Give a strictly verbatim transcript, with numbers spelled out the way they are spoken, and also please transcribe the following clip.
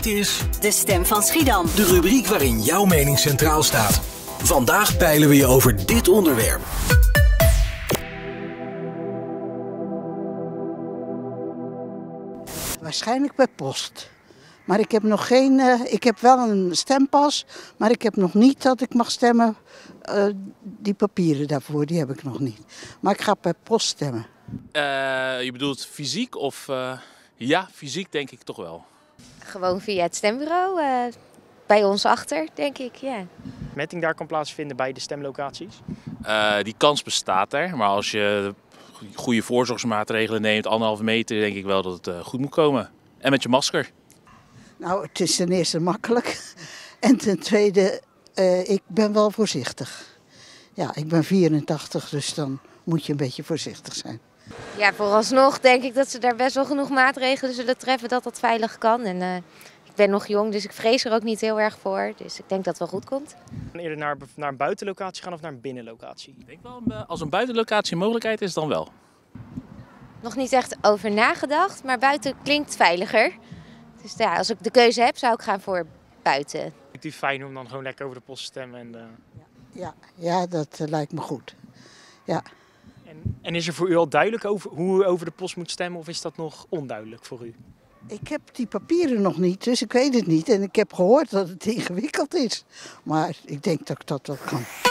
is De Stem van Schiedam. de rubriek waarin jouw mening centraal staat. Vandaag peilen we je over dit onderwerp. Waarschijnlijk per post. Maar ik heb nog geen, uh, ik heb wel een stempas, maar ik heb nog niet dat ik mag stemmen. Uh, die papieren daarvoor, die heb ik nog niet. Maar ik ga per post stemmen. Uh, je bedoelt fysiek of... Uh, ja, fysiek denk ik toch wel. Gewoon via het stembureau, uh, bij ons achter, denk ik, ja. Metting daar kan plaatsvinden bij de stemlocaties? Uh, die kans bestaat er, maar als je goede voorzorgsmaatregelen neemt, anderhalve meter, denk ik wel dat het uh, goed moet komen. En met je masker. Nou, het is ten eerste makkelijk. En ten tweede, uh, ik ben wel voorzichtig. Ja, ik ben vierentachtig, dus dan moet je een beetje voorzichtig zijn. Ja, vooralsnog denk ik dat ze daar best wel genoeg maatregelen zullen treffen dat dat veilig kan. En uh, ik ben nog jong, dus ik vrees er ook niet heel erg voor. Dus ik denk dat het wel goed komt. Eerder naar, naar een buitenlocatie gaan of naar een binnenlocatie? Ik denk wel, als een buitenlocatie een mogelijkheid is, dan wel. Nog niet echt over nagedacht, maar buiten klinkt veiliger. Dus ja, als ik de keuze heb, zou ik gaan voor buiten. Het is fijn om dan gewoon lekker over de post te stemmen. En, uh... ja, ja, dat uh, lijkt me goed. Ja. En, en is er voor u al duidelijk over hoe u over de post moet stemmen of is dat nog onduidelijk voor u? Ik heb die papieren nog niet, dus ik weet het niet. En ik heb gehoord dat het ingewikkeld is. Maar ik denk dat ik dat wel kan.